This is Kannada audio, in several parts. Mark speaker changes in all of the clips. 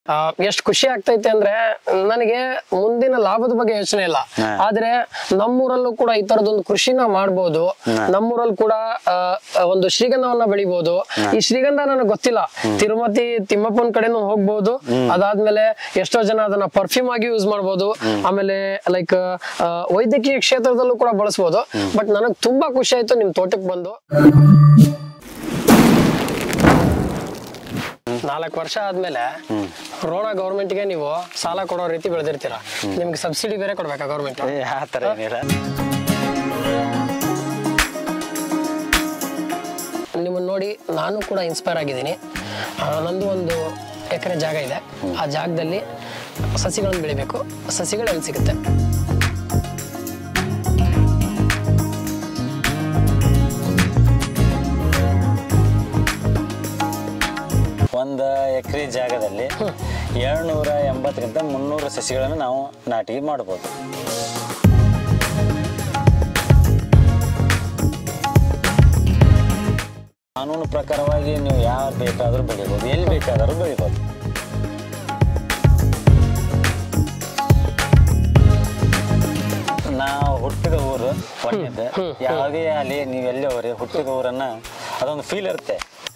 Speaker 1: ಎಷ್ಟು ಖುಷಿ ಆಗ್ತೈತೆ ಅಂದ್ರೆ ನನಗೆ ಮುಂದಿನ ಲಾಭದ ಬಗ್ಗೆ ಯೋಚನೆ ಇಲ್ಲ, ಆದ್ರೆ ನಮ್ಮೂರಲ್ಲೂ ಕೂಡ ಈ ತರದೊಂದು ಕೃಷಿನ ಮಾಡ್ಬೋದು. ನಮ್ಮೂರಲ್ಲಿ ಕೂಡ ಒಂದು ಶ್ರೀಗಂಧವನ್ನ ಬೆಳಿಬಹುದು. ಈ ಶ್ರೀಗಂಧ ನನಗೆ ಗೊತ್ತಿಲ್ಲ, ತಿರುಪತಿ ತಿಮ್ಮಪ್ಪನ ಕಡೆನೂ ಹೋಗ್ಬಹುದು. ಅದಾದ್ಮೇಲೆ ಎಷ್ಟೋ ಜನ ಅದನ್ನ ಪರ್ಫ್ಯೂಮ್ ಆಗಿ ಯೂಸ್ ಮಾಡ್ಬೋದು. ಆಮೇಲೆ ಲೈಕ್ ವೈದ್ಯಕೀಯ ಕ್ಷೇತ್ರದಲ್ಲೂ ಕೂಡ ಬಳಸಬಹುದು. ಬಟ್ ನನಗೆ ತುಂಬಾ ಖುಷಿ ಆಯ್ತು ನಿಮ್ ತೋಟಕ್ಕೆ ಬಂದು. 4 ವರ್ಷ ಆದ್ಮೇಲೆ ರೋಣ ಗೌರ್ಮೆಂಟ್ ಗೆ ನೀವು ಸಾಲ ಕೊಡೋ ರೀತಿ ಬೆಳೆದಿರ್ತೀರಾ. ನಿಮ್ಗೆ ಸಬ್ಸಿಡಿ ಬೇರೆ ಕೊಡ್ಬೇಕಾ ಗೌರ್ಮೆಂಟ್? ನಿಮ್ಮನ್ನ ನೋಡಿ ನಾನು ಕೂಡ ಇನ್ಸ್ಪೈರ್ ಆಗಿದ್ದೀನಿ. ನಂದು 1 ಎಕರೆ ಜಾಗ ಇದೆ. ಆ ಜಾಗದಲ್ಲಿ ಸಸಿಗಳನ್ನು ಬೆಳಿಬೇಕು. ಸಸಿಗಳು ಎಲ್ಲಿ ಸಿಗುತ್ತೆ?
Speaker 2: 1 ಎಕರೆ ಜಾಗದಲ್ಲಿ 280ರಿಂದ 300 ಸಸಿಗಳನ್ನು ನಾವು ನಾಟಿ ಮಾಡಬಹುದು. ಕಾನೂನು ಪ್ರಕಾರವಾಗಿ ನೀವು ಯಾರು ಬೇಕಾದರೂ ಬೆಳಿಬಹುದು, ಎಲ್ಲಿ ಬೇಕಾದರೂ ಬೆಳಿಬಹುದು. ನಾವು ಹುಟ್ಟಿದ ಊರು ಒಳ್ಳೆಯದು. ಯಾವುದೇ ಅಲ್ಲಿ ನೀವು ಎಲ್ಲಿ ಹೋಗ್ರಿ, ಹುಟ್ಟಿದ ಊರನ್ನ ಅದೊಂದು ಫೀಲ್ ಇರುತ್ತೆ.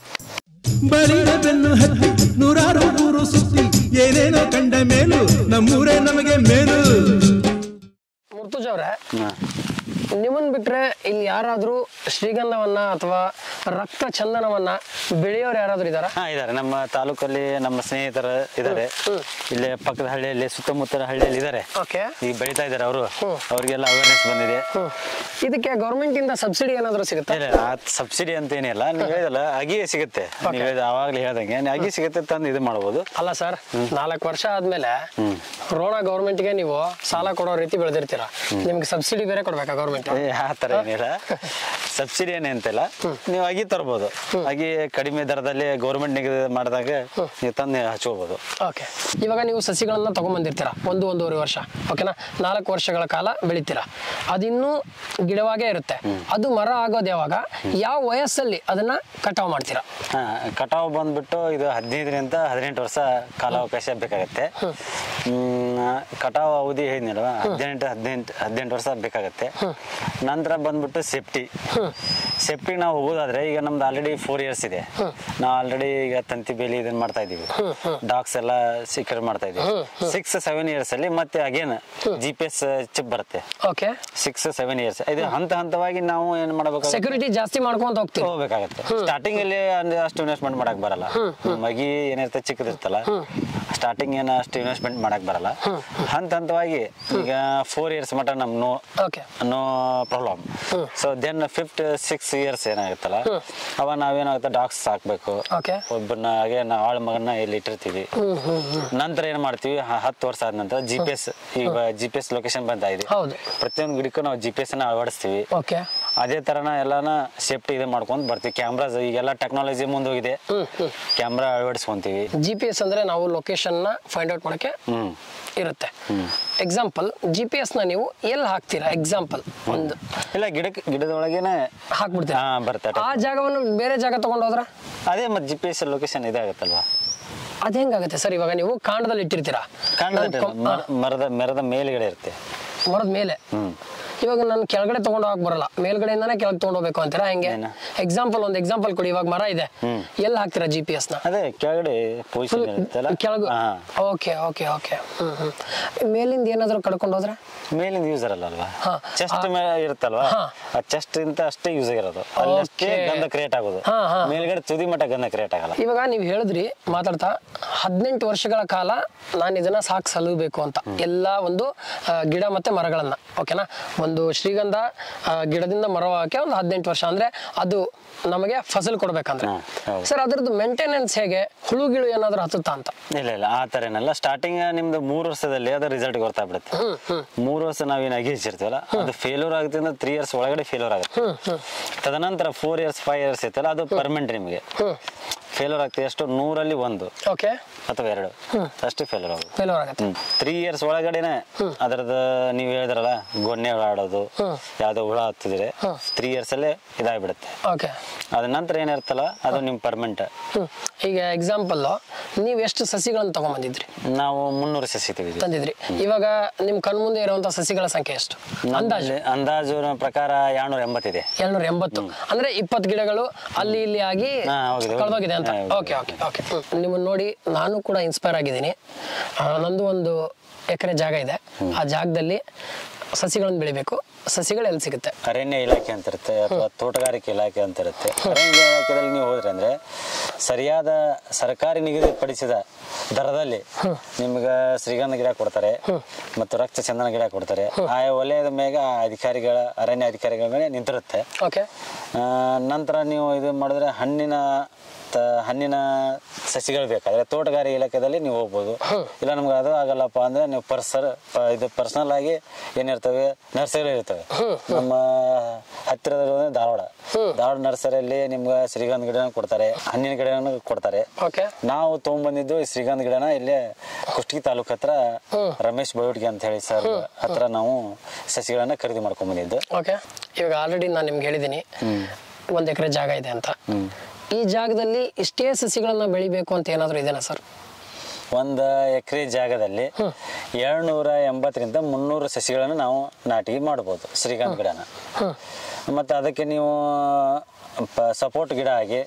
Speaker 3: ಬಳಿದ ಬೆನ್ನು ಹತ್ತಿ ನೂರಾರು ಊರು ಸುತ್ತಿ ಏನೇನೋ ಕಂಡ ಮೇಲು ನಮ್ಮೂರೇ ನಮಗೆ ಮೇಲು.
Speaker 1: ಮುರ್ತುಜ್ ಅವ್ರೆ, ನಿಮ್ಮನ್ ಬಿಟ್ರೆ ಇಲ್ಲಿ ಯಾರಾದ್ರೂ ಶ್ರೀಗಂಧವನ್ನ ಅಥವಾ ರಕ್ತ ಚಂದನವನ್ನ ಬೆಳೆಯೋರು ಯಾರಾದ್ರೂ ಇದಾರ?
Speaker 2: ಇದಾರೆ. ನಮ್ಮ ತಾಲೂಕಲ್ಲಿ ನಮ್ಮ ಸ್ನೇಹಿತರು ಇದಾರೆ. ಇಲ್ಲೇ ಪಕ್ಕದ ಹಳ್ಳಿಯಲ್ಲಿ, ಸುತ್ತಮುತ್ತಲ ಹಳ್ಳಿಯಲ್ಲಿ ಇದಾರೆ. ಈಗ ಬೆಳಿತಾ ಇದಾರೆ ಅವರು. ಅವ್ರಿಗೆಲ್ಲ ಅವೇರ್ನೆಸ್ ಬಂದಿದೆ.
Speaker 1: ಇದಕ್ಕೆ ಗೌರ್ಮೆಂಟ್ ಇಂದ ಸಬ್ಸಿಡಿ ಏನಾದ್ರು ಸಿಗುತ್ತೆ?
Speaker 2: ಸಬ್ಸಿಡಿ ಅಂತ ಏನಿಲ್ಲ, ನೀವು ಹೇಳಿದಲ್ಲ ಅಗಿ ಸಿಗುತ್ತೆ. ನೀವು ಅವಾಗ್ಲೇ ಹೇಳ್ದಂಗೆ ಅಗಿ ಸಿಗುತ್ತೆ ತಂದು ಇದು ಮಾಡಬಹುದು.
Speaker 1: ಅಲ್ಲ ಸರ್, 4 ವರ್ಷ ಆದ್ಮೇಲೆ ರೋಣ ಗೌರ್ಮೆಂಟ್ ಗೆ ನೀವು ಸಾಲ ಕೊಡೋ ರೀತಿ ಬೆಳೆದಿರ್ತೀರಾ. ನಿಮ್ಗೆ ಸಬ್ಸಿಡಿ ಬೇರೆ ಕೊಡ್ಬೇಕಾ ಗೌರ್ಮೆಂಟ್?
Speaker 2: ಆತರ ಏನಿಲ್ಲ, ಸಬ್ಸಿಡಿ ಏನೇ ಅಂತಿಲ್ಲ. ನೀವು ಅಗಿ ತರಬಹುದು. ಅಗಿ ಕಡಿಮೆ ದರದಲ್ಲಿ ಗೌರ್ಮೆಂಟ್ ನಿಗದಿ ಮಾಡಿದಾಗ ನೀವು ತಂದು ಹಚ್ಕೋಬಹುದು.
Speaker 1: ಓಕೆ, ಇವಾಗ ನೀವು ಸಸಿಗಳನ್ನ ತಗೊಂಡ್ಬಂದಿರ್ತೀರಾ 1-1.5 ವರ್ಷ, ಓಕೆನಾ? 4 ವರ್ಷಗಳ ಕಾಲ ಬೆಳಿತೀರಾ. ಅದಿನ್ನೂ ಗಿಡವಾಗೇ ಇರುತ್ತೆ. ಅದು ಮರ ಆಗೋದು ಯಾವಾಗ, ಯಾವ ವಯಸ್ಸಲ್ಲಿ ಅದನ್ನ ಕಟಾವ್ ಮಾಡ್ತೀರಾ?
Speaker 2: ಕಟಾವ್ ಬಂದ್ಬಿಟ್ಟು ಇದು 15ರಿಂದ 18 ವರ್ಷ ಕಾಲಾವಕಾಶ ಬೇಕಾಗತ್ತೆ. ಕಟಾವ್ ಅವಧಿ ಹೇಳಿದ್ನಲ್ವಾ, 18 ವರ್ಷ ಬೇಕಾಗತ್ತೆ. ನಂತರ ಬಂದ್ಬಿಟ್ಟು ಸೇಫ್ಟಿ ನಾವು ಹೋಗೋದಾದ್ರೆ, ಈಗ ನಮ್ದು ಆಲ್ರೆಡಿ 4 ಇಯರ್ಸ್ ಇದೆ. ನಾವು ಆಲ್ರೆಡಿ ಈಗ ತಂತಿ ಬೇಲಿ ಇದನ್ನ ಮಾಡ್ತಾ ಇದೀವಿ, ಡಾಗ್ಸ್ ಎಲ್ಲ ಸೀಕ್ರೆಟ್ ಮಾಡ್ತಾ ಇದೀವಿ. 6-7 ಇಯರ್ಸ್ ಅಲ್ಲಿ ಮತ್ತೆ ಅಗೇನ್ GPS ಚಿಪ್ ಬರುತ್ತೆ. 6-7 ಇಯರ್ಸ್ ಇದು ಹಂತವಾಗಿ ನಾವು ಏನ್ ಮಾಡಬೇಕು,
Speaker 1: ಸೆಕ್ಯೂರಿಟಿ ಜಾಸ್ತಿ ಮಾಡ್ಕೊಂತ
Speaker 2: ಹೋಗ್ಬೇಕಾಗತ್ತೆ. ಸ್ಟಾರ್ಟಿಂಗ್ ಅಲ್ಲಿ ಅಷ್ಟು ಇನ್ವೆಸ್ಟ್ಮೆಂಟ್ ಮಾಡಕ್ ಬರಲ್ಲ. ಮಗಿ ಏನಿರುತ್ತೆ ಚಿಕ್ಕದಿರ್ತಲ್ಲ, ಸ್ಟಾರ್ಟಿಂಗ್ ಏನ ಅಷ್ಟು ಇನ್ವೆಸ್ಟ್ಮೆಂಟ್ ಮಾಡಕ್ ಬರಲ್ಲ. ಹಂತವಾಗಿ ಈಗ 4 ಇಯರ್ಸ್ ಮಟ್ಟ ನಮ್ no problem. So then 5th-6th years ಏನಾಗುತ್ತಲ್ಲ, ಅವ ನಾವೇನಾಗುತ್ತೆ ಡಾಗ್ಸ್ ಸಾಕ್ಬೇಕು. ಒಬ್ಬನ ಹಾಗೆ ಆಳ್ ಮಗನ್ನ ಇಲ್ಲಿ ಇಟ್ಟಿರ್ತೀವಿ. ನಂತರ ಏನ್ ಮಾಡ್ತೀವಿ, 10 ವರ್ಷ ಆದ ನಂತರ ಈಗ GPS ಲೊಕೇಶನ್ ಬಂತ ಇದೆ. ಪ್ರತಿಯೊಂದು ಗಿಡಕ್ಕೂ ನಾವು GPS ಅನ್ನ ಅಳವಡಿಸ್ತೀವಿ. ಅದೇ ತರನ ಎಲ್ಲಾನ ಸೇಫ್ಟಿ ಇದೆ ಮಾಡ್ಕೊಂಡ್ ಬರ್ತೀವಿ. ಕ್ಯಾಮ್ರಾಸ್ ಈಗೆಲ್ಲ ಟೆಕ್ನಾಲಜಿ ಮುಂದೋಗಿದೆ, ಕ್ಯಾಮ್ರಾ ಅಳವಡಿಸ್ಕೊಂತೀವಿ.
Speaker 1: GPS ಅಂದ್ರೆ ನಾವು ಲೊಕೇಶನ್ ನ ಫೈಂಡ್ ಔಟ್ ಮಾಡಕ್ಕೆ ಇರುತ್ತೆ. ಎಕ್ಸಾಂಪಲ್, GPS ನ ನೀವು ಎಲ್ಲಿ ಹಾಕ್ತೀರಾ? ಎಕ್ಸಾಂಪಲ್ ಒಂದು
Speaker 2: ಇಲ್ಲ, ಗಿಡದೊಳಗೇನೆ
Speaker 1: ಹಾಕ್ಬಿಡ್ತೀರಾ,
Speaker 2: ಬರುತ್ತೆ.
Speaker 1: ಆ ಜಾಗವನ್ನು ಬೇರೆ ಜಾಗ ತಗೊಂಡು ಹೋದ್ರ
Speaker 2: ಅದೇ ಮತ್ತೆ GPS ಲೊಕೇಶನ್ ಇದಾಗತ್ತಲ್ವಾ?
Speaker 1: ಅದ್ ಹೆಂಗಾಗುತ್ತೆ ಸರ್? ಇವಾಗ ನೀವು ಕಾಂಡದಲ್ಲಿ ಇಟ್ಟಿರ್ತೀರಾ,
Speaker 2: ಮರದ ಮೇಲ್ಗಡೆ ಇರುತ್ತೆ.
Speaker 1: ಮರದ ಮೇಲೆ ಇವಾಗ ನಾನು ಕೆಳಗಡೆ ತಗೊಂಡು ಹೋಗಕ್ ಬರಲ್ಲ, ಮೇಲ್ಗಡೆಯಿಂದಾನೇ ಕೆಳಗೆ ತಗೊಂಡು ಹೋಗ್ಬೇಕು ಅಂತೀರಾ? ಹೆಂಗೆ? ಒಂದು ಎಕ್ಸಾಂಪಲ್ ಕೊಡಿ. ಇವಾಗ ಮರ ಇದೆ, ಎಲ್ಲಿ ಹಾಕ್ತೀರಾ GPS ನ?
Speaker 2: ಅದೇ ಕೆಳಗಡೆ
Speaker 1: ಕೆಳಗೆ. ಓಕೆ. ಮೇಲಿಂದ ಏನಾದ್ರು ಕಡ್ಕೊಂಡು ಹೋದ್ರೆ?
Speaker 2: ಮೇಲಿಂದ ಯೂಸ್ ಇರಲ್ಲ, ಚೆಸ್ಟ್ ಮೇಲೆ ಇರುತ್ತಲ್ವಾ, ಆ ಚೆಸ್ಟ್ ಇಂತ ಅಷ್ಟೇ ಯೂಸ್ ಇರೋದು, ಅಲ್ಲಷ್ಟೇ ಗಂಧ ಕ್ರಿಯೇಟ್ ಆಗೋದು. ಮೇಲ್ಗಡೆ ತುದಿ ಮಟ್ಟ ಗಂಧ ಕ್ರಿಯೇಟ್ ಆಗಲ್ಲ.
Speaker 1: ಇವಾಗ ನೀವು ಹೇಳಿದ್ರಿ ಮಾತಾಡ್ತಾ 18 ವರ್ಷಗಳ ಕಾಲ ನಾನು ಇದನ್ನ ಸಲುಬೇಕು ಅಂತ, ಎಲ್ಲ ಒಂದು ಗಿಡ ಮತ್ತೆ ಮರಗಳನ್ನ, ಓಕೆನಾ? ಒಂದು ಶ್ರೀಗಂಧ ಗಿಡದಿಂದ ಮರವಾಗಕ್ಕೆ ಒಂದು 18 ವರ್ಷ ಅಂದ್ರೆ ಅದು ನಮಗೆ ಫಸಲ್ ಕೊಡ್ಬೇಕಂದ್ರೆ ಸರ್ ಅದ್ರದ್ದು ಮೇಂಟೆನೆನ್ಸ್ ಹೇಗೆ? ಹುಳುಗಿಳು ಏನಾದ್ರು ಹತ್ತುತ್ತಾ ಅಂತ?
Speaker 2: ಇಲ್ಲ, ಆ ತರ ಏನಲ್ಲ. ಸ್ಟಾರ್ಟಿಂಗ್ ನಿಮ್ದು 3 ವರ್ಷದಲ್ಲಿ ಅದ್ರ ರಿಸಲ್ಟ್ ಗೊತ್ತಾಗ್ಬಿಡುತ್ತೆ. 3 ವರ್ಷ ನಾವೇನು ಅಗಿಸಿರ್ತೀವಲ್ಲ, ಅದು ಫೇಲ್ಯೂರ್ ಆಗುತ್ತೆ ಅಂದ್ರೆ 3 ಇಯರ್ಸ್ ಒಳಗಡೆ ಫೇಲ್ಯೂರ್ ಆಗುತ್ತೆ. ತದನಂತರ 4 ಇಯರ್ಸ್ 5 ಇಯರ್ಸ್ ಇರ್ತಲ್ಲ, ಅದು ಪರ್ಮನೆಂಟ್ ನಿಮಗೆ ಫೇಲ್ಯೂರ್ ಆಗ್ತದೆ. ಎಷ್ಟು 100ರಲ್ಲಿ 1 ಅಥವಾ 2 ಅಷ್ಟೇ ಫೇಲ್ಯೂರ್ ಆಗುತ್ತೆ. 3 ಇಯರ್ಸ್ ಒಳಗಡೆನೆ ಅದ್ರದ್ದು ನೀವು ಹೇಳಿದ್ರಲ್ಲ, ಗೊನ್ನೆ ಆಡೋದು, ಯಾವ್ದೋ ಹುಳ ಹತ್ತಿದ್ರೆ 3 ಇಯರ್ಸ್ ಅಲ್ಲೇ ಇದಾಗ್ಬಿಡುತ್ತೆ. ಅದ ನಂತರ ಏನಿರ್ತಲ್ಲ ಅದು ನಿಮ್ ಪರ್ಮನೆಂಟ್.
Speaker 1: ಈಗ ಎಕ್ಸಾಂಪಲ್ ನೀವ್ ಎಷ್ಟು ಸಸಿಗಳನ್ನ ತಗೊಂಡ್ಬಂದಿದ್ರಿ?
Speaker 2: ನಾವು 300 ಸಸಿ
Speaker 1: ತಂದಿದ್ರಿ. ಇವಾಗ ನಿಮ್ ಕಣ್ಮುಂದೆ ಇರುವಂತ ಸಸಿಗಳ ಸಂಖ್ಯೆ ಎಷ್ಟು
Speaker 2: ಅಂದಾಜು ಪ್ರಕಾರ 280 ಇದೆ.
Speaker 1: 280 ಅಂದ್ರೆ 20 ಗಿಡಗಳು ಅಲ್ಲಿ ಇಲ್ಲಿ ಆಗಿ ಕಳೆದೋಗಿದೆ ಅಂತ. Okay okay okay. ನಿಮ್ಮನ್ನ ನೋಡಿ ನಾನು ಕೂಡ ಇನ್ಸ್ಪೈರ್ ಆಗಿದ್ದೀನಿ. ನಂದು 1 ಎಕರೆ ಜಾಗ ಇದೆ. ಆ ಜಾಗದಲ್ಲಿ ಸಸಿಗಳನ್ನು ಬೆಳಿಬೇಕು. ಸಸಿಗಳು ಎಲ್ಲಿ ಸಿಗುತ್ತೆ?
Speaker 2: ಅರಣ್ಯ ಇಲಾಖೆ ಅಂತ ಇರುತ್ತೆ ಅಥವಾ ತೋಟಗಾರಿಕೆ ಇಲಾಖೆ ಅಂತ ಇರುತ್ತೆ. ಅರಣ್ಯ ಇಲಾಖೆಯಲ್ಲಿ ನೀವು ಹೋದ್ರೆ ಅಂದ್ರೆ ಸರಿಯಾದ ಸರ್ಕಾರಿ ನಿಗದಿಪಡಿಸಿದ ದರದಲ್ಲಿ ನಿಮ್ಗೆ ಶ್ರೀಗಂಧ ಗಿಡ ಕೊಡ್ತಾರೆ ಮತ್ತು ರಕ್ತ ಚಂದನ ಗಿಡ ಕೊಡ್ತಾರೆ. ಆ ವಲಯದ ಮೇಲೆ ಅಧಿಕಾರಿಗಳ ಅರಣ್ಯ ಅಧಿಕಾರಿಗಳ ಮೇಲೆ ನಿಂತಿರುತ್ತೆ. ನಂತರ ನೀವು ಇದು ಮಾಡಿದ್ರೆ ಹಣ್ಣಿನ ಸಸಿಗಳು ಬೇಕಾದ್ರೆ ತೋಟಗಾರಿಕೆ ಇಲಾಖೆಯಲ್ಲಿ ನೀವು ಹೋಗ್ಬೋದು. ಇಲ್ಲ ನಮ್ಗೆ ಅದು ಆಗಲ್ಲಪ್ಪ ಅಂದ್ರೆ ನೀವು ಪರ್ಸನಲ್ ಆಗಿ ಏನಿರ್ತವೆ ನರ್ಸರಿ ಇರ್ತವೆ. ನಮ್ಮ ಹತ್ತಿರದಲ್ಲಿ ಧಾರವಾಡ ನರ್ಸರಿಯಲ್ಲಿ ನಿಮ್ಗೆ ಶ್ರೀಗಂಧ ಗಿಡನ ಕೊಡ್ತಾರೆ, ಹಣ್ಣಿನ ಗಿಡನ ಕೊಡ್ತಾರೆ. ನಾವು ತಗೊಂಡ್ಬಂದಿದ್ದು ಈ ಶ್ರೀಗಂಧ ಗಿಡನ ಇಲ್ಲೇ ಕುಷ್ಟಗಿ ತಾಲೂಕ್ ಹತ್ರ ರಮೇಶ್ ಬಳುವಟಿಗೆ ಅಂತ ಹೇಳಿ ಸರ್ ಹತ್ರ ನಾವು ಸಸಿಗಳನ್ನ ಖರೀದಿ ಮಾಡ್ಕೊಂಡ್ ಬಂದಿದ್ದು.
Speaker 1: ಇವಾಗ ಆಲ್ರೆಡಿ ನಾನು ನಿಮ್ಗೆ ಹೇಳಿದೀನಿ 1 ಎಕರೆ ಜಾಗ ಇದೆ ಅಂತ. ಈ ಜಾಗದಲ್ಲಿ ಇಷ್ಟೇ ಸಸಿಗಳನ್ನ ಬೆಳಿಬೇಕು ಅಂತ ಏನಾದ್ರು ಇದೆನಾ ಸರ್?
Speaker 2: 1 ಎಕರೆ ಜಾಗದಲ್ಲಿ 280ರಿಂದ 300 ಸಸಿಗಳನ್ನು ನಾವು ನಾಟಿ ಮಾಡಬಹುದು ಶ್ರೀಗಂಧ ಗಿಡನ. ಮತ್ತೆ ಅದಕ್ಕೆ ನೀವು ಸಪೋರ್ಟ್ ಗಿಡ ಆಗಿ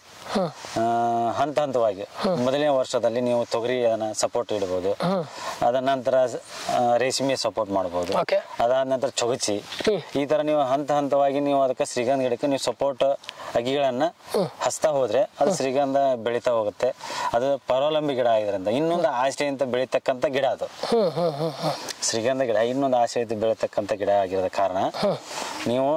Speaker 2: ಹಂತವಾಗಿ ಮೊದಲನೇ ವರ್ಷದಲ್ಲಿ ನೀವು ತೊಗರಿ ಸಪೋರ್ಟ್ ಇಡಬಹುದು. ಅದ ನಂತರ ರೇಷ್ಮೆ ಸಪೋರ್ಟ್ ಮಾಡಬಹುದು. ಅದಾದ ನಂತರ ಚೊಗಚಿ. ಈ ತರ ನೀವು ಹಂತವಾಗಿ ನೀವು ಅದಕ್ಕೆ ಶ್ರೀಗಂಧ ಗಿಡಕ್ಕೆ ನೀವು ಸಪೋರ್ಟ್ ಅಗಿಗಳನ್ನ ಹಚ್ತಾ ಹೋದ್ರೆ ಅದು ಶ್ರೀಗಂಧ ಬೆಳೀತಾ ಹೋಗುತ್ತೆ. ಅದು ಪರಾವಲಂಬಿ ಗಿಡ ಆಗಿದ್ರಿಂದ ಇನ್ನೊಂದು ಆಶ್ರಯಂತ ಬೆಳೀತಕ್ಕಂತ ಗಿಡ ಅದು. ಶ್ರೀಗಂಧ ಗಿಡ ಇನ್ನೊಂದು ಆಶ್ರಯಂತ ಬೆಳೀತಕ್ಕಂತ ಗಿಡ ಆಗಿರೋದ ಕಾರಣ ನೀವು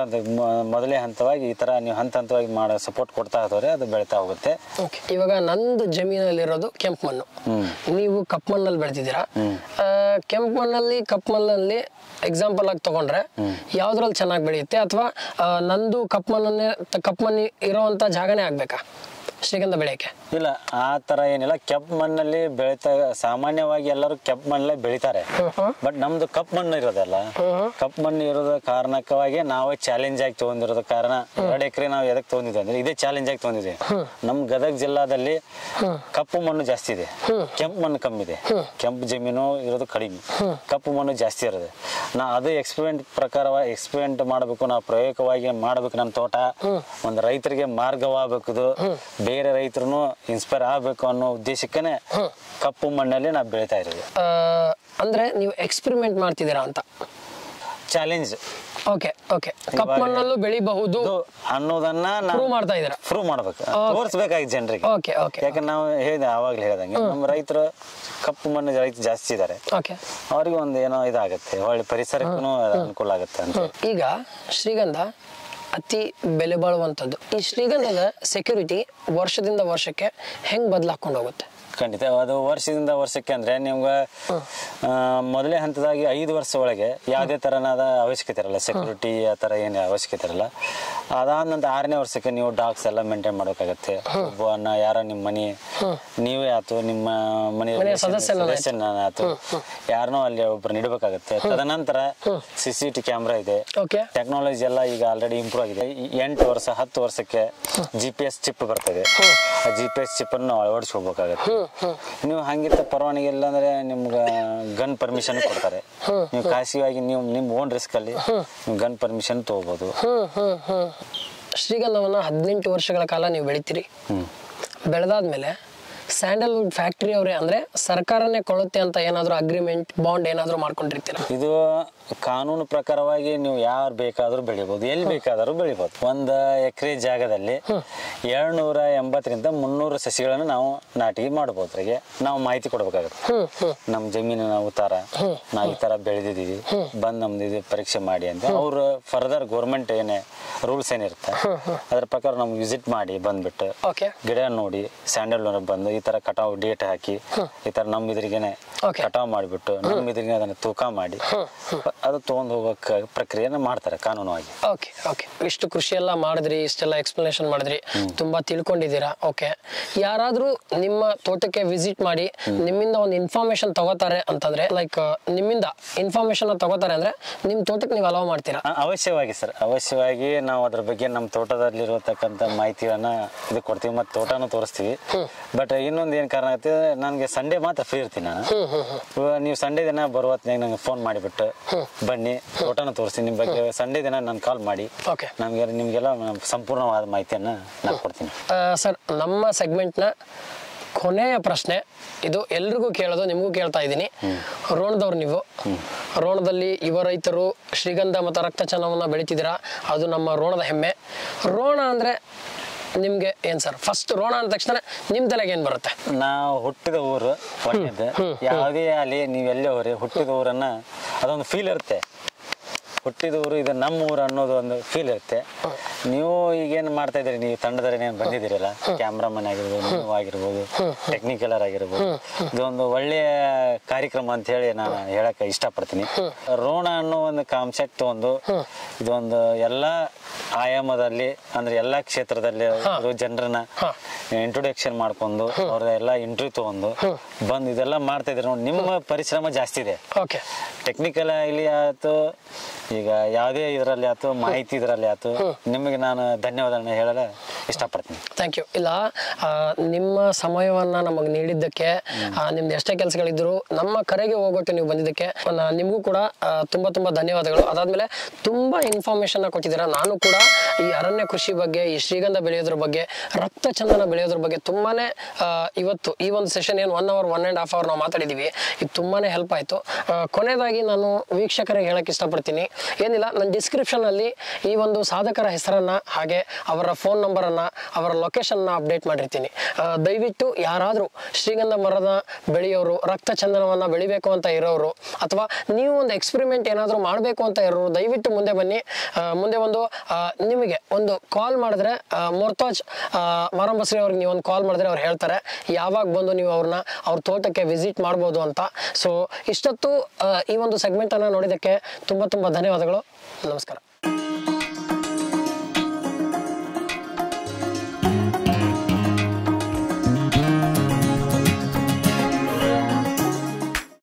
Speaker 2: ಮೊದಲೇ ಹಂತವಾಗಿ ಈ ತರ ನೀವು ಹಂತವಾಗಿ ಮಾಡೋ ಸಪೋರ್ಟ್ ಕೊಡ್ತಾ ಹೋದ್ರೆ ಅದು ಬೆಳೀತಾ ಹೋಗುತ್ತೆ.
Speaker 1: ಇವಾಗ ನಂದು ಜಮೀನಲ್ಲಿರೋದು ಕೆಂಪು ಮಣ್ಣು, ನೀವು ಕಪ್ಪು ಮಣ್ಣಲ್ಲಿ ಬೆಳೆದಿದ್ದೀರಾ. ಕೆಂಪು ಮಣ್ಣಲ್ಲಿ ಕಪ್ಪು ಮಣ್ಣಲ್ಲಿ ಎಕ್ಸಾಂಪಲ್ ಆಗಿ ತಗೊಂಡ್ರೆ ಯಾವ್ದ್ರಲ್ಲಿ ಚೆನ್ನಾಗಿ ಬೆಳೆಯುತ್ತೆ? ಅಥವಾ ನಂದು ಕಪ್ಪು ಮಣ್ಣು ಇರೋಂತ ಜಾಗನೇ ಆಗ್ಬೇಕಾ ಶ್ರೀಗಂಧ ಬೆಳೆಯಕ್ಕೆ?
Speaker 2: ಇಲ್ಲ, ಆ ತರ ಏನಿಲ್ಲ. ಕೆಂಪು ಮಣ್ಣಲ್ಲಿ ಬೆಳೀತಾ ಸಾಮಾನ್ಯವಾಗಿ ಎಲ್ಲರೂ ಕೆಂಪು ಮಣ್ಣಲ್ಲೇ ಬೆಳಿತಾರೆ. ಬಟ್ ನಮ್ದು ಕಪ್ಪು ಮಣ್ಣು ಇರೋದಲ್ಲ. ಕಪ್ಪು ಮಣ್ಣು ಇರೋದ ಕಾರಣಕ್ಕವಾಗಿ ನಾವೇ ಚಾಲೆಂಜ್ ಆಗಿ ತಗೊಂಡಿರೋದ ಕಾರಣ 2 ಎಕರೆ ನಾವು ಎದಕ್ ತಗೊಂಡಿದ್ವಿ ಅಂದ್ರೆ ಇದೇ ಚಾಲೆಂಜ್ ಆಗಿ ತಗೊಂಡಿದ್ವಿ. ನಮ್ ಗದಗ ಜಿಲ್ಲಾದಲ್ಲಿ ಕಪ್ಪು ಮಣ್ಣು ಜಾಸ್ತಿ ಇದೆ, ಕೆಂಪು ಮಣ್ಣು ಕಮ್ಮಿ ಇದೆ. ಕೆಂಪು ಜಮೀನು ಇರೋದು ಕಡಿಮೆ, ಕಪ್ಪು ಮಣ್ಣು ಜಾಸ್ತಿ ಇರೋದು. ಅದು ಎಕ್ಸ್ಪೆರಿಮೆಂಟ್ ಮಾಡಬೇಕು, ನಾವು ಪ್ರಯೋಗವಾಗಿ ಮಾಡಬೇಕು. ನಮ್ಮ ತೋಟ ಒಂದು ರೈತರಿಗೆ ಮಾರ್ಗವಾಗಬೇಕು, ಬೇರೆ ರೈತರು ಇನ್ಸ್ಪೈರ್ ಆಗ್ಬೇಕು ಅನ್ನೋ ಉದ್ದೇಶಕ್ಕೇನೆ ಕಪ್ಪು ಮಣ್ಣಲ್ಲಿ ನಾವು ಬೆಳಿತಾ ಇರೋದು.
Speaker 1: ಅಂದ್ರೆ ನೀವು ಎಕ್ಸ್ಪೆರಿಮೆಂಟ್ ಮಾಡ್ತಿದ್ದೀರಾ ಅಂತ
Speaker 2: ಚಾಲೆಂಜ್.
Speaker 1: Okay okay. ಕಪ್ಪು ಮಣ್ಣಲ್ಲೂ ಬೆಳಿಬಹುದು
Speaker 2: ಅನ್ನೋದನ್ನ
Speaker 1: ಪ್ರೂವ್ ಮಾಡ್ತಾ ಇದ್ದೀರಾ?
Speaker 2: ಪ್ರೂವ್ ಮಾಡ್ಬೇಕು, ತೋರಿಸ್ಬೇಕಾಗಿ ಜನರಿಗೆ.
Speaker 1: Okay okay.
Speaker 2: ಯಾಕಂದ್ರೆ ನಾವು ಆವಾಗ್ಲೇ ಹೇಳ್ದಂಗೆ ನಮ್ಮ ರೈತರು ಕಪ್ಪು ಮಣ್ಣು ರೈತರು ಜಾಸ್ತಿ ಇದ್ದಾರೆ. ಅವ್ರಿಗೆ ಒಂದು ಏನೋ ಇದಾಗುತ್ತೆ, ಒಳ್ಳೆ ಪರಿಸರಕ್ಕೂ ಅನುಕೂಲ ಆಗುತ್ತೆ ಅಂತ.
Speaker 1: ಈಗ ಶ್ರೀಗಂಧ ಅತಿ ಬೆಲೆ ಬಾಳುವಂಥದ್ದು. ಈ ಶ್ರೀಗಂಧದ ಸೆಕ್ಯೂರಿಟಿ ವರ್ಷದಿಂದ ವರ್ಷಕ್ಕೆ ಹೆಂಗ್ ಬದಲಾಕೊಂಡು ಹೋಗುತ್ತೆ?
Speaker 2: ಖಂಡಿತ ಅದು ವರ್ಷದಿಂದ ವರ್ಷಕ್ಕೆ ಅಂದ್ರೆ ನಿಮ್ಗೆ ಮೊದಲೇ ಹಂತದಾಗಿ 5 ವರ್ಷ ಒಳಗೆ ಯಾವುದೇ ತರನಾದ ಅವಶ್ಯಕತೆ ಇರಲ್ಲ, ಸೆಕ್ಯೂರಿಟಿ ಆ ತರ ಏನೇ ಅವಶ್ಯಕತೆ ಇರಲ್ಲ. ಅದಾದ ನಂತರ 6ನೇ ವರ್ಷಕ್ಕೆ ನೀವು ಡಾಗ್ಸ್ ಎಲ್ಲ ಮೇಂಟೈನ್ ಮಾಡ್ಬೇಕಾಗತ್ತೆ. ಒಬ್ಬನ ಯಾರೋ ನಿಮ್ಮ ಮನೆ ನೀವೇ ಆಯ್ತು, ನಿಮ್ಮ ಮನೆ ಸದಸ್ಯನ ಆಯ್ತು, ಯಾರನ್ನೋ ಅಲ್ಲಿ ಒಬ್ರು ನಿಡಬೇಕಾಗತ್ತೆ. ತದನಂತರ CCTV ಕ್ಯಾಮ್ರಾ ಇದೆ, ಟೆಕ್ನಾಲಜಿ ಎಲ್ಲ ಈಗ ಆಲ್ರೆಡಿ ಇಂಪ್ರೂವ್ ಆಗಿದೆ. 8 ವರ್ಷ 10 ವರ್ಷಕ್ಕೆ GPS ಚಿಪ್ ಬರ್ತದೆ. ಆ GPS ಚಿಪ್ ಅನ್ನು ಅಳವಡಿಸ್ಕೋಬೇಕಾಗತ್ತೆ. ನೀವು ಹಂಗಿತ್ತ ಪರವಾನಗಿ ಇಲ್ಲ ಅಂದ್ರೆ ನಿಮ್ಗೆ ಗನ್ ಪರ್ಮಿಷನ್ ಕೊಡ್ತಾರೆ. ನೀವು ಖಾಸಗಿಯಾಗಿ ನೀವು ನಿಮ್ ಓನ್ ರಿಸ್ಕ್ ಅಲ್ಲಿ ಗನ್ ಪರ್ಮಿಷನ್ ತಗೋಬಹುದು.
Speaker 1: ಶ್ರೀಗಂಧವನ್ನ 18 ವರ್ಷಗಳ ಕಾಲ ನೀವು ಬೆಳಿತೀರಿ. ಬೆಳೆದಾದ್ಮೇಲೆ ಸ್ಯಾಂಡಲ್ವುಡ್ ಫ್ಯಾಕ್ಟರಿ ಅವರೇ ಅಂದ್ರೆ ಸರ್ಕಾರನೇ ಕೊಳ್ಳುತ್ತೆ ಅಂತ ಏನಾದ್ರು ಅಗ್ರಿಮೆಂಟ್ ಬಾಂಡ್ ಏನಾದ್ರು ಮಾಡ್ಕೊಂಡಿರ್ತೀರಾ?
Speaker 2: ಇದು ಕಾನೂನು ಪ್ರಕಾರವಾಗಿ ನೀವು ಯಾರು ಬೇಕಾದ್ರೂ ಬೆಳಿಬಹುದು, ಎಲ್ಲಿ ಬೇಕಾದ್ರೂ ಬೆಳಿಬಹುದು. 1 ಎಕರೆ ಜಾಗದಲ್ಲಿ 280ರಿಂದ 300 ಸಸಿಗಳನ್ನು ನಾವು ನಾಟಿ ಮಾಡಬಹುದು. ನಾವು ಮಾಹಿತಿ ಕೊಡ್ಬೇಕಾಗುತ್ತೆ. ನಮ್ ಜಮೀನಿನ ಉತ್ತಾರ ನಾವ್ ಈ ತರ ಬೆಳೆದಿದೀವಿ, ಬಂದ್ ನಮ್ದು ಪರೀಕ್ಷೆ ಮಾಡಿ ಅಂತ. ಅವ್ರು ಫರ್ದರ್ ಗೌರ್ಮೆಂಟ್ ಏನೇ ರೂಲ್ಸ್ ಏನಿರುತ್ತೆ ಅದ್ರ ಪ್ರಕಾರ ನಮ್ಗೆ ವಿಸಿಟ್ ಮಾಡಿ ಬಂದ್ಬಿಟ್ಟು ಗಿಡ ನೋಡಿ ಸ್ಯಾಂಡಲ್ ಬಂದು ಈ ತರ ಕಟಾವ್ ಡೇಟ್ ಹಾಕಿ ಈ ತರ ನಮ್ ಇದ್ರಿಗೇನೆ
Speaker 1: Okay.
Speaker 2: ಕಟಾವ್ ಮಾಡಿಬಿಟ್ಟು ನಮ್ಮ ಇದರಿಂದ ಅದನ್ನ ತೂಕ ಮಾಡಿ ಅದು ತಗೊಂಡ್ ಹೋಗೋ ಪ್ರಕ್ರಿಯೆನ ಮಾಡ್ತಾರೆ ಕಾನೂನುವಾಗಿ.
Speaker 1: ಓಕೆ ಓಕೆ, ಇಷ್ಟು ಕೃಷಿ ಎಲ್ಲ ಮಾಡಿದ್ರಿ, ಇಷ್ಟೆಲ್ಲ ಎಕ್ಸ್ಪ್ಲನೇಷನ್ ಮಾಡಿದ್ರಿ, ತುಂಬಾ ತಿಳ್ಕೊಂಡಿದ್ದೀರಾ. ಓಕೆ, ಯಾರಾದ್ರೂ ನಿಮ್ಮ ತೋಟಕ್ಕೆ ವಿಸಿಟ್ ಮಾಡಿ ನಿಮ್ಮಿಂದ ಒಂದು ಇನ್ಫಾರ್ಮೇಶನ್ ತಗೋತಾರೆ ಅಂತಂದ್ರೆ, ಲೈಕ್ ನಿಮ್ಮಿಂದ ಇನ್ಫಾರ್ಮೇಶನ್ ತಗೋತಾರೆ ಅಂದ್ರೆ ನಿಮ್ ತೋಟಕ್ಕೆ ನೀವು ಅಲೋ ಮಾಡ್ತೀರಾ?
Speaker 2: ಅವಶ್ಯವಾಗಿ ಸರ್, ಅವಶ್ಯವಾಗಿ ನಾವು ಅದ್ರ ಬಗ್ಗೆ ನಮ್ಮ ತೋಟದಲ್ಲಿರತಕ್ಕಂಥ ಮಾಹಿತಿಯನ್ನ ಇದು ಕೊಡ್ತೀವಿ, ಮತ್ತೆ ತೋಟನೂ ತೋರಿಸ್ತೀವಿ. ಬಟ್ ಇನ್ನೊಂದು ಏನ್ ಕಾರಣ ಆಗುತ್ತೆ, ನನಗೆ ಸಂಡೇ ಮಾತ್ರ ಫ್ರೀ ಇರ್ತೀನಿ ನಾನು. ನೀವು ಸಂಡೇ ದಿನ ಬರುವತ್ನಾಗ ನಂಗೆ ಫೋನ್ ಮಾಡಿಬಿಟ್ಟು ಬನ್ನಿ ತೋಟನ ತೋರಿಸ್ತೀನಿ, ನಿಮ್ಮ ಬಗ್ಗೆ ಸಂಡೇ ದಿನ ನಾನು ಕಾಲ್ ಮಾಡಿ ನಿಮ್ಗೆಲ್ಲ ಸಂಪೂರ್ಣವಾದ ಮಾಹಿತಿಯನ್ನ ನಾನು ಕೊಡ್ತೀನಿ.
Speaker 1: ಸರ್, ನಮ್ಮ ಸೆಗ್ಮೆಂಟ್ನ ಕೊನೆಯ ಪ್ರಶ್ನೆ ಇದು, ಎಲ್ರಿಗೂ ಕೇಳೋದು, ನಿಮಗೂ ಕೇಳ್ತಾ ಇದ್ದೀನಿ. ರೋಣದವ್ರು ನೀವು, ರೋಣದಲ್ಲಿ ಯುವ ರೈತರು ಶ್ರೀಗಂಧ ಮತ್ತು ರಕ್ತಚಂದನವನ್ನ ಬೆಳಿತಿದ್ದೀರಾ, ಅದು ನಮ್ಮ ರೋಣದ ಹೆಮ್ಮೆ. ರೋಣ ಅಂದ್ರೆ ನಿಮ್ಗೆ ಏನ್ ಸರ್? ಫಸ್ಟ್ ರೋಣ ಅಂದ ತಕ್ಷಣ ನಿಮ್ ತಲೆಗೆ ಏನ್ ಬರುತ್ತೆ?
Speaker 2: ನಾವು ಹುಟ್ಟಿದ ಊರು ಒಳ್ಳೆಯದು, ಯಾವುದೇ ಅಲ್ಲಿ ನೀವೆಲ್ಲೇ ಹೋರಿ ಹುಟ್ಟಿದ ಊರನ್ನ ಅದೊಂದು ಫೀಲ್ ಇರುತ್ತೆ. ಹುಟ್ಟಿದ ಊರು ಇದು ನಮ್ಮ ಊರು ಅನ್ನೋದು ಒಂದು ಫೀಲ್ ಇರುತ್ತೆ. ನೀವು ಈಗೇನು ಮಾಡ್ತಾ ಇದ್ದೀರಿ, ನೀವು ತಂಡದಲ್ಲಿ ಏನು ಬಂದಿದ್ದೀರಲ್ಲ, ಕ್ಯಾಮ್ರಾಮನ್ ಆಗಿರ್ಬೋದು, ನೀವು ಆಗಿರ್ಬೋದು, ಟೆಕ್ನಿಕಲರ್ ಆಗಿರ್ಬೋದು, ಇದೊಂದು ಒಳ್ಳೆಯ ಕಾರ್ಯಕ್ರಮ ಅಂತ ಹೇಳಿ ನಾನು ಹೇಳಕ್ಕೆ ಇಷ್ಟಪಡ್ತೀನಿ. ರೋಣ ಅನ್ನೋ ಒಂದು ಕಾನ್ಸೆಪ್ಟ್ ಇದೊಂದು ಎಲ್ಲಾ ಆಯಾಮದಲ್ಲಿ ಅಂದ್ರೆ ಎಲ್ಲಾ ಕ್ಷೇತ್ರದಲ್ಲಿ ಜನರನ್ನ ಇಂಟ್ರೊಡಕ್ಷನ್ ಮಾಡ್ಕೊಂಡು ಅವ್ರೆಲ್ಲ ಇಂಟರ್ವ್ಯೂ ತಗೊಂಡು ಬಂದು ಇದೆಲ್ಲ ಮಾಡ್ತಾ ಇದ್ರೆ ನೋಡಿ, ನಿಮ್ಮ ಪರಿಶ್ರಮ ಜಾಸ್ತಿ ಇದೆ. ಟೆಕ್ನಿಕಲ್ ಆಗಲಿ ಆಯ್ತು, ಈಗ ಯಾವುದೇ ಇದರಲ್ಲಿ ಆಯ್ತು, ಮಾಹಿತಿ ಇದರಲ್ಲಿ ಆಯ್ತು, ನಿಮಗೆ ನಾನು ಧನ್ಯವಾದಗಳನ್ನ ಹೇಳಲು ಇಷ್ಟಪಡ್ತೀನಿ.
Speaker 1: Thank you. ಇಲ್ಲ, ನಿಮ್ಮ ಸಮಯವನ್ನ ನಮಗೆ ನೀಡಿದ್ದಕ್ಕೆ, ನಿಮ್ದು ಎಷ್ಟೇ ಕೆಲಸಗಳಿದ್ರು ನಮ್ಮ ಕರೆಗೆ ಹೋಗೋಟ್ಟು ನೀವು ಬಂದಿದ್ದಕ್ಕೆ ನಿಮಗೂ ಕೂಡ ತುಂಬಾ ತುಂಬಾ ಧನ್ಯವಾದಗಳು. ಅದಾದ್ಮೇಲೆ ತುಂಬಾ ಇನ್ಫಾರ್ಮೇಶನ್ ಕೊಟ್ಟಿದ್ದೀರಾ. ನಾನು ಕೂಡ ಈ ಅರಣ್ಯ ಕೃಷಿ ಬಗ್ಗೆ, ಈ ಶ್ರೀಗಂಧ ಬೆಳೆಯೋದ್ರ ಬಗ್ಗೆ, ರಕ್ತ ಚಂದನ ಬೆಳೆಯೋದ್ರ ಬಗ್ಗೆ ತುಂಬಾನೇ ಇವತ್ತು ಈ ಒಂದು ಸೆಷನ್ ಏನು 1 hour 1.5 hour ನಾವು ಮಾತಾಡಿದೀವಿ, ಇದು ತುಂಬಾನೇ ಹೆಲ್ಪ್ ಆಯ್ತು. ಕೊನೆಯದಾಗಿ ನಾನು ವೀಕ್ಷಕರಿಗೆ ಹೇಳಕ್ ಇಷ್ಟಪಡ್ತೀನಿ, ಏನಿಲ್ಲ, ನನ್ನ ಡಿಸ್ಕ್ರಿಪ್ಷನ್ ಅಲ್ಲಿ ಈ ಒಂದು ಸಾಧಕರ ಹೆಸರನ್ನ ಹಾಗೆ ಅವರ ಫೋನ್ ನಂಬರ್ ಅನ್ನ, ಅವರ ಲೊಕೇಶನ್ ಅಪ್ಡೇಟ್ ಮಾಡಿರ್ತೀನಿ. ದಯವಿಟ್ಟು ಯಾರಾದ್ರೂ ಶ್ರೀಗಂಧ ಮರದ ಬೆಳೆಯೋರು, ರಕ್ತ ಚಂದನವನ್ನ ಬೆಳಿಬೇಕು ಅಂತ ಇರೋರು, ಅಥವಾ ನೀವು ಒಂದು ಎಕ್ಸ್ಪೆರಿಮೆಂಟ್ ಏನಾದ್ರು ಮಾಡಬೇಕು ಅಂತ ಇರೋರು, ದಯವಿಟ್ಟು ಮುಂದೆ ಬನ್ನಿ. ಮುಂದೆ ಒಂದು ನಿಮಗೆ ಒಂದು ಕಾಲ್ ಮಾಡಿದ್ರೆ, ಮೊರ್ತಾಜ್ ಮಾರಂಬಶ್ರೀ ಅವ್ರಿಗೆ ನೀವು ಒಂದು ಕಾಲ್ ಮಾಡಿದ್ರೆ ಅವ್ರು ಹೇಳ್ತಾರೆ ಯಾವಾಗ ಬಂದು ನೀವು ಅವ್ರ ತೋಟಕ್ಕೆ ವಿಸಿಟ್ ಮಾಡ್ಬೋದು ಅಂತ. ಸೊ ಇಷ್ಟೊತ್ತು ಈ ಒಂದು ಸೆಗ್ಮೆಂಟ್ ಅನ್ನ ನೋಡಿದಕ್ಕೆ ತುಂಬಾ ತುಂಬಾ ಧನ್ಯವಾದಗಳು. ನಮಸ್ಕಾರ.